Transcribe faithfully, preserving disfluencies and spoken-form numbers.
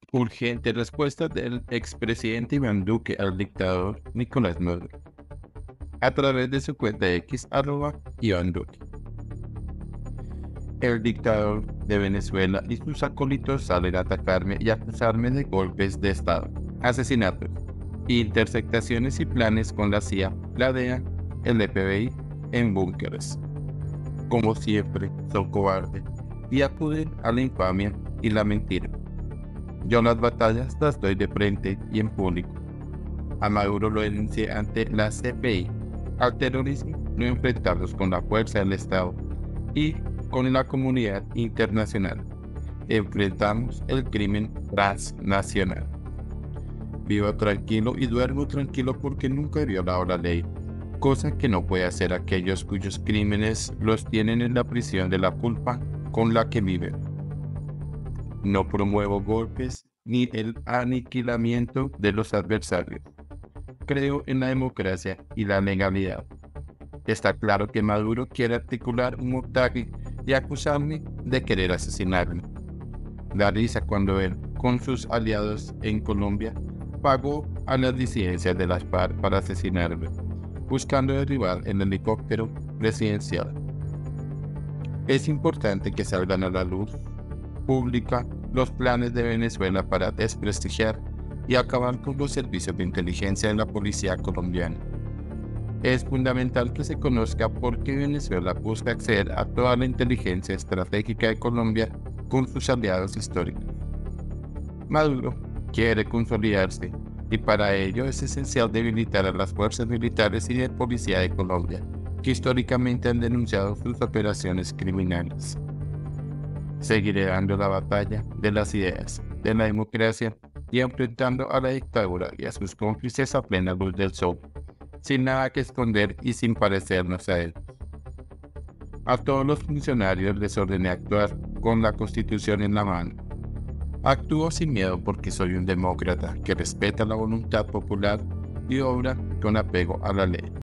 Urgente respuesta del expresidente Iván Duque al dictador Nicolás Maduro a través de su cuenta X arroba Iván Duque. El dictador de Venezuela y sus acólitos salen a atacarme y acusarme de golpes de Estado, asesinatos, interceptaciones y planes con la C I A, la D E A, el F B I en búnkeres. Como siempre, son cobardes y acuden a la infamia y la mentira. Yo las batallas las doy de frente y en público. A Maduro lo denuncié ante la C P I. Al terrorismo lo enfrentamos con la fuerza del Estado y con la comunidad internacional. Enfrentamos el crimen transnacional. Vivo tranquilo y duermo tranquilo porque nunca he violado la ley, cosa que no puede hacer aquellos cuyos crímenes los tienen en la prisión de la culpa con la que viven. No promuevo golpes ni el aniquilamiento de los adversarios. Creo en la democracia y la legalidad. Está claro que Maduro quiere articular un montaje y acusarme de querer asesinarme. Da risa cuando él, con sus aliados en Colombia, pagó a las disidencias de las FARC para asesinarme, buscando derribar el helicóptero presidencial. Es importante que salgan a la luz pública los planes de Venezuela para desprestigiar y acabar con los servicios de inteligencia de la policía colombiana. Es fundamental que se conozca por qué Venezuela busca acceder a toda la inteligencia estratégica de Colombia con sus aliados históricos. Maduro quiere consolidarse y para ello es esencial debilitar a las fuerzas militares y de policía de Colombia, que históricamente han denunciado sus operaciones criminales. Seguiré dando la batalla de las ideas, de la democracia y enfrentando a la dictadura y a sus cómplices a plena luz del sol, sin nada que esconder y sin parecernos a él. A todos los funcionarios les ordené actuar con la Constitución en la mano. Actúo sin miedo porque soy un demócrata que respeta la voluntad popular y obra con apego a la ley.